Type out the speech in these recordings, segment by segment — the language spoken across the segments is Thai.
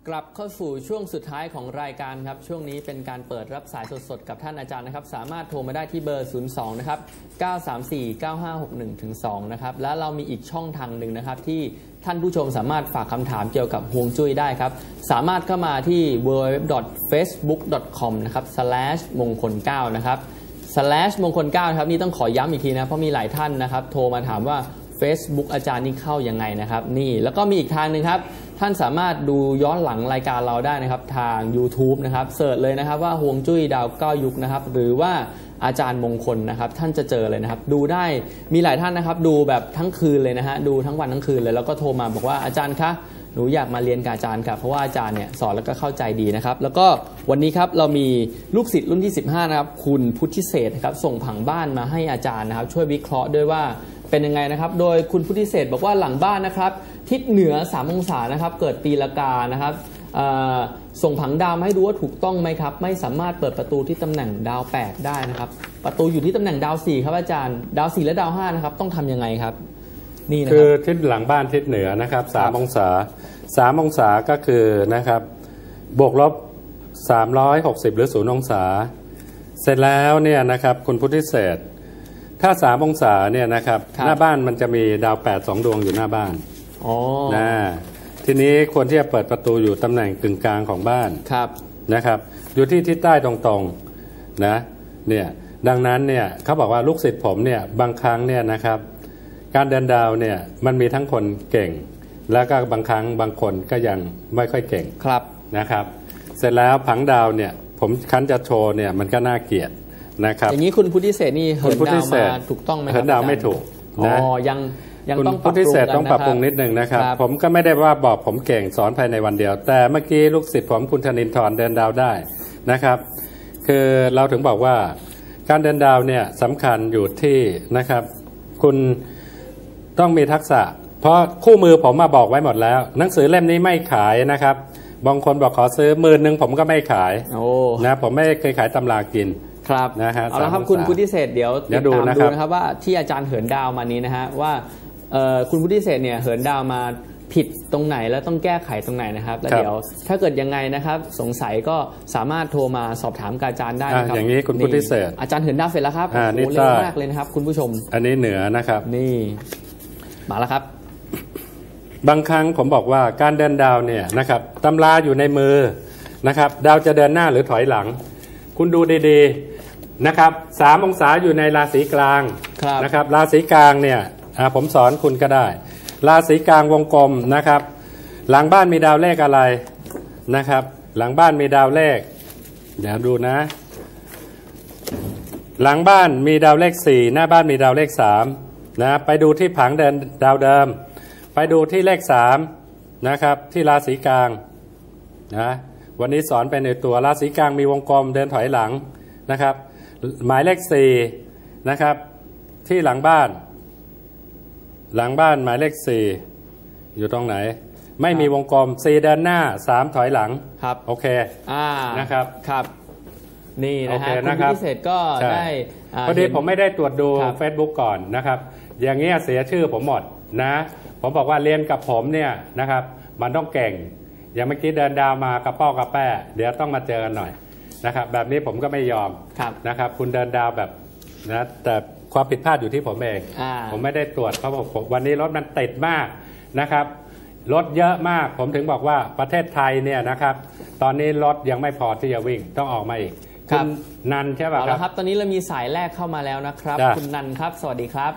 กลับเข้าสู่ช่วงสุดท้ายของรายการครับช่วงนี้เป็นการเปิดรับสายสดๆกับท่านอาจารย์นะครับสามารถโทรมาได้ที่เบอร์02นะครับ934-9561-2นะครับและเรามีอีกช่องทางหนึ่งนะครับที่ท่านผู้ชมสามารถฝากคำถามเกี่ยวกับฮวงจุ้ยได้ครับสามารถเข้ามาที่ www.facebook.com นะครับ /มงคล9นะครับ/มงคล9ครับนี่ต้องขอย้ำอีกทีนะเพราะมีหลายท่านนะครับโทรมาถามว่า Facebook อาจารย์นี่เข้ายังไงนะครับนี่แล้วก็มีอีกทางหนึ่งครับท่านสามารถดูย้อนหลังรายการเราได้นะครับทาง YouTube นะครับเสิร์ชเลยนะครับว่าฮวงจุ้ยดาว9ยุคนะครับหรือว่าอาจารย์มงคลนะครับท่านจะเจอเลยนะครับดูได้มีหลายท่านนะครับดูแบบทั้งคืนเลยนะฮะดูทั้งวันทั้งคืนเลยแล้วก็โทรมาบอกว่าอาจารย์คะหนูอยากมาเรียนกับอาจารย์ครับเพราะว่าอาจารย์เนี่ยสอนแล้วก็เข้าใจดีนะครับแล้วก็วันนี้ครับเรามีลูกศิษย์รุ่นที่15นะครับคุณพุทธิเศษครับส่งผังบ้านมาให้อาจารย์นะครับช่วยวิเคราะห์ด้วยว่าเป็นยังไงนะครับโดยคุณพุทธิเศษบอกว่าหลังบ้านนะครับทิศเหนือ3องศานะครับเกิดปีละกานะครับส่งผังดาวมาให้ดูว่าถูกต้องไหมครับไม่สามารถเปิดประตูที่ตำแหน่งดาว8ได้นะครับประตูอยู่ที่ตำแหน่งดาว4ครับอาจารย์ดาว4และดาว5นะครับต้องทำยังไงครับนี่นะครับคือทิศหลังบ้านทิศเหนือนะครับ3องศา3องศาก็คือนะครับบวกลบ360หรือ0องศาเสร็จแล้วเนี่ยนะครับคุณพุทธิเศษถ้า3องศาเนี่ยนะครับหน้าบ้านมันจะมีดาว8 2ดวงอยู่หน้าบ้านนะทีนี้ควรที่จะเปิดประตูอยู่ตำแหน่งกึ่งกลางของบ้านนะครับอยู่ที่ทิศใต้ตรงๆนะเนี่ยดังนั้นเนี่ยเขาบอกว่าลูกศิษย์ผมเนี่ยบางครั้งเนี่ยนะครับการเดินดาวเนี่ยมันมีทั้งคนเก่งแล้วก็บางครั้งบางคนก็ยังไม่ค่อยเก่งนะครับเสร็จแล้วผังดาวเนี่ยผมคันจะโชว์เนี่ยมันก็น่าเกลียดนะครับอย่างนี้คุณพุทธิเศษนี่เหินดาวมาถูกต้องไหมครับเหินดาวไม่ถูกนะยังต้องพุทธิเศษต้องปรับปรุงนิดนึงนะครับผมก็ไม่ได้ว่าบอกผมเก่งสอนภายในวันเดียวแต่เมื่อกี้ลูกศิษย์ผมคุณธนินทร์เดินดาวได้นะครับคือเราถึงบอกว่าการเดินดาวเนี่ยสำคัญอยู่ที่นะครับคุณต้องมีทักษะเพราะคู่มือผมมาบอกไว้หมดแล้วหนังสือเล่มนี้ไม่ขายนะครับบางคนบอกขอซื้อ10,000ผมก็ไม่ขายนะผมไม่เคยขายตำรากินครับนะฮะเอาละครับคุณพุทธิเศษเดี๋ยวติดตามดูนะครับว่าที่อาจารย์เหินดาวมานี้นะฮะว่าคุณพุทธิเศษเนี่ยเหินดาวมาผิดตรงไหนแล้วต้องแก้ไขตรงไหนนะครับแล้วเดี๋ยวถ้าเกิดยังไงนะครับสงสัยก็สามารถโทรมาสอบถามกับอาจารย์ได้นะครับอย่างนี้คุณพุทธิเศษอาจารย์เหินดาวเสร็จแล้วครับโอ้เร็วมากเลยนะครับคุณผู้ชมอันนี้เหนือนะครับนี่มาแล้วครับบางครั้งผมบอกว่าการเดินดาวเนี่ยนะครับตำราอยู่ในมือนะครับดาวจะเดินหน้าหรือถอยหลังคุณดูดีๆนะครับ3องศาอยู่ในราศีกลางนะครับราศีกลางเนี่ยผมสอนคุณก็ได้ราศีกลางวงกลมนะครับหลังบ้านมีดาวเลขอะไรนะครับหลังบ้านมีดาวเลขเดี๋ยวดูนะหลังบ้านมีดาวเลข4หน้าบ้านมีดาวเลข3นะไปดูที่ผังเดินดาวเดิมไปดูที่เลข3นะครับที่ราศีกลางนะวันนี้สอนไปในตัวราศีกลางมีวงกลมเดินถอยหลังนะครับหมายเลข4นะครับที่หลังบ้านหมายเลข4อยู่ตรงไหนไม่มีวงกลม4เดินหน้า3ถอยหลังครับโอเคนะครับครับนี่นะฮะคุณพิเศษก็ได้พอดีผมไม่ได้ตรวจดู Facebook ก่อนนะครับอย่างเงี้ยเสียชื่อผมหมดนะผมบอกว่าเรียนกับผมเนี่ยนะครับมันต้องเก่งอย่างเมื่อกี้เดินดาวมากระป้อกระแป้เดี๋ยวต้องมาเจอกันหน่อยนะครับแบบนี้ผมก็ไม่ยอมนะครับคุณเดินดาวแบบนะแต่ความผิดพลาดอยู่ที่ผมเองผมไม่ได้ตรวจเพราะผมวันนี้รถมันติดมากนะครับรถเยอะมากผมถึงบอกว่าประเทศไทยเนี่ยนะครับตอนนี้รถยังไม่พอที่จะวิ่งต้องออกมาอีกคุณนันใช่ป่ะครับครับตอนนี้เรามีสายแรกเข้ามาแล้วนะครับคุณนันครับสวัสดีครับ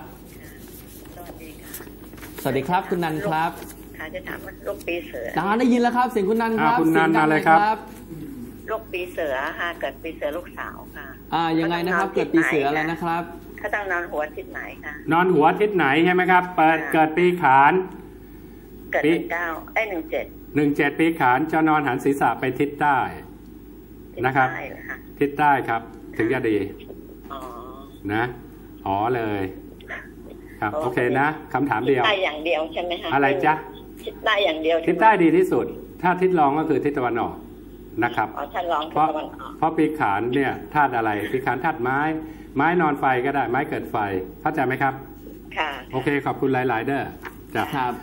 สวัสดีครับคุณนันครับค่ะจะถามว่าโรคปีเสือได้ยินแล้วครับเสียงคุณนันครับคุณนันมาเลยครับโรคปีเสือค่ะเกิดปีเสือลูกสาวค่ะยังไงนะครับเกิดปีเสืออะไรนะครับเขาต้องนอนหัวทิศไหนคะนอนหัวทิศไหนใช่ไหมครับเกิดปีขานเกิด17 ปีขานจะนอนหันศีรษะไปทิศใต้นะครับทิศใต้ครับถึงจะดีนะอ๋อเลยครับโอเคนะคำถามเดียวทิศใต้อย่างเดียวใช่ไหมคะอะไรจ๊ะทิศใต้อย่างเดียวทิศใต้ดีที่สุดถ้าทิศรองก็คือทิศตะวันออกนะครับเพราะปีขานเนี่ยธาตุอะไรปีขานธาตุไม้นอนไฟก็ได้ไม้เกิดไฟเข้าใจไหมครับค่ะโอเคขอบคุณหลายๆเด้อจ้ะครับ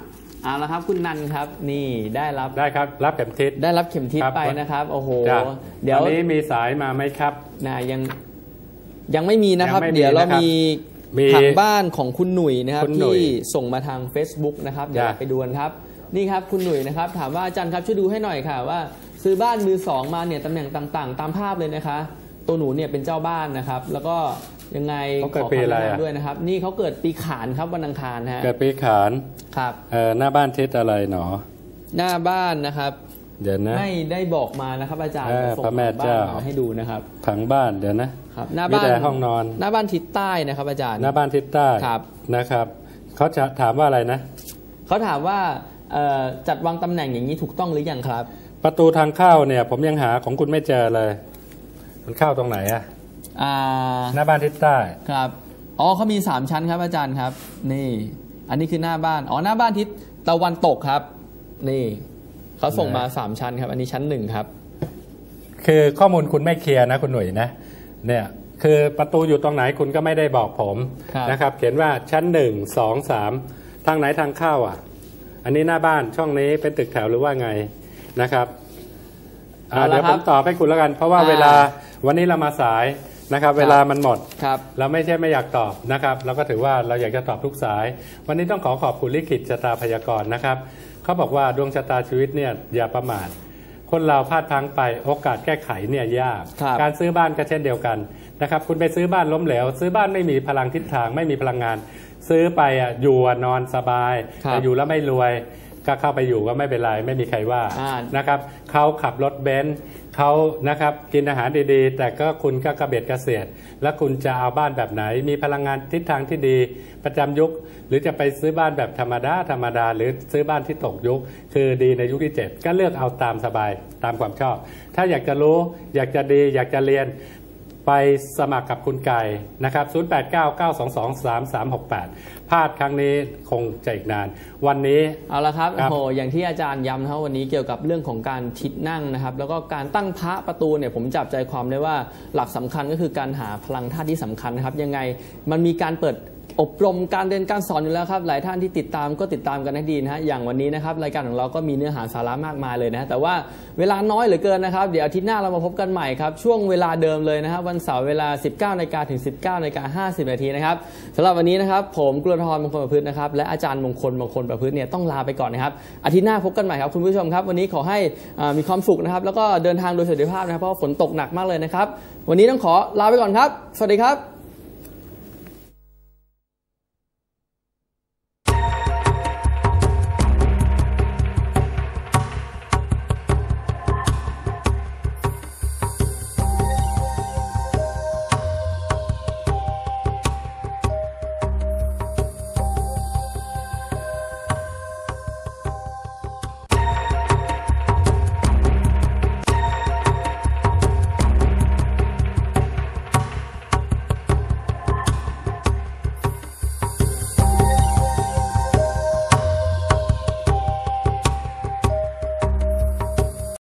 เอาละครับคุณนันครับนี่ได้ครับรับเข็มทิศได้รับเข็มทิศไปนะครับโอ้โหเดี๋ยวนี้มีสายมาไหมครับยังไม่มีนะครับเดี๋ยวเรามีทางบ้านของคุณหนุ่ยนะครับที่ส่งมาทาง Facebook นะครับเดี๋ยวไปดูกันครับนี่ครับคุณหนุ่ยนะครับถามว่าอาจารย์ครับช่วยดูให้หน่อยค่ะว่าซื้อบ้านมือสองมาเนี่ยตำแหน่งต่างๆตามภาพเลยนะคะตัวหนูเนี่ยเป็นเจ้าบ้านนะครับแล้วก็ยังไงขอคำแนะนำด้วยนะครับนี่เขาเกิดปีขานครับวันอังคารฮะเกิดปีขานครับหน้าบ้านทิศอะไรหนอหน้าบ้านนะครับเดี๋ยวนะไม่ได้บอกมานะครับอาจารย์ส่งพระแม่เจ้าให้ดูนะครับผังบ้านเดี๋ยวนะครับหน้าบ้านห้องนอนหน้าบ้านทิศใต้นะครับอาจารย์หน้าบ้านทิศใต้นะครับเขาจะถามว่าอะไรนะเขาถามว่าจัดวางตำแหน่งอย่างนี้ถูกต้องหรือยังครับประตูทางเข้าเนี่ยผมยังหาของคุณไม่เจอเลยมันเข้าตรงไหนอะหน้าบ้านทิศใต้ครับอ๋อเขามี3ชั้นครับอาจารย์ครับนี่อันนี้คือหน้าบ้านหน้าบ้านทิศตะวันตกครับนี่เขาส่งมา3ชั้นครับอันนี้ชั้น1ครับคือข้อมูลคุณไม่เคลียร์นะคุณหนุ่ยนะเนี่ยคือประตูอยู่ตรงไหนคุณก็ไม่ได้บอกผมนะครับเขียนว่าชั้น1 2 3ทางไหนทางเข้าอันนี้หน้าบ้านช่องนี้เป็นตึกแถวหรือว่าไงนะครับเดี๋ยวผมตอบให้คุณแล้วกันเพราะว่าเวลาวันนี้เรามาสายนะครับเวลามันหมดเราไม่ใช่ไม่อยากตอบนะครับเราก็ถือว่าเราอยากจะตอบทุกสายวันนี้ต้องขอบคุณลิขิตชะตาพยากรณ์นะครับเขาบอกว่าดวงชะตาชีวิตเนี่ยอย่าประมาทคนเราพลาดพลั้งไปโอกาสแก้ไขเนี่ยยากการซื้อบ้านก็เช่นเดียวกันนะครับคุณไปซื้อบ้านล้มเหลวซื้อบ้านไม่มีพลังทิศทางไม่มีพลังงานซื้อไปอยู่นอนสบายแต่อยู่แล้วไม่รวยก็เข้าไปอยู่ก็ไม่เป็นไรไม่มีใครว่านะครับเขาขับรถเบนซ์เขานะครับกินอาหารดีๆแต่ก็คุณก็กระเบียดกระเสียดแล้วคุณจะเอาบ้านแบบไหนมีพลังงานทิศทางที่ดีประจำยุคหรือจะไปซื้อบ้านแบบธรรมดาหรือซื้อบ้านที่ตกยุคคือดีในยุคที่7ก็เลือกเอาตามสบายตามความชอบถ้าอยากจะรู้อยากจะดีอยากจะเรียนไปสมัครกับคุณไก่นะครับ0899223368พลาดครั้งนี้คงจะอีกนานวันนี้เอาละครับโอ้โหอย่างที่อาจารย์ย้ำนะครับวันนี้เกี่ยวกับเรื่องของการทิศนั่งนะครับแล้วก็การตั้งพระประตูเนี่ยผมจับใจความได้ว่าหลักสำคัญก็คือการหาพลังธาตุที่สำคัญนะครับยังไงมันมีการเปิดอบรมการเรียนการสอนอยู่แล้วครับหลายท่านที่ติดตามก็ติดตามกันให้ดีนะฮะอย่างวันนี้นะครับรายการของเราก็มีเนื้อหาสาระมากมายเลยนะแต่ว่าเวลาน้อยเหลือเกินนะครับเดี๋ยวอาทิตย์หน้าเรามาพบกันใหม่ครับช่วงเวลาเดิมเลยนะครับวันเสาร์เวลา 19:00 นถึง 19:50 นนะครับสำหรับวันนี้นะครับผมกุลธรมงคลประพฤตินะครับและอาจารย์มงคลประพฤติเนี่ยต้องลาไปก่อนนะครับอาทิตย์หน้าพบกันใหม่ครับคุณผู้ชมครับวันนี้ขอให้มีความสุขนะครับแล้วก็เดินทางโดยสวัสดิภาพนะครับเพราะฝนตกหนักมากเลยนะครับวันนี้ต้องขอลาไปก่อนครับสวัสดีครับ